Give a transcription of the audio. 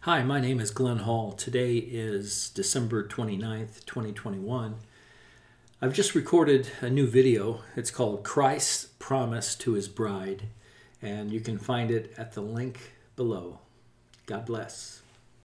Hi, my name is Glenn Hall. Today is December 29th, 2021. I've just recorded a new video. It's called Christ's Promise to His Bride, and you can find it at the link below. God bless.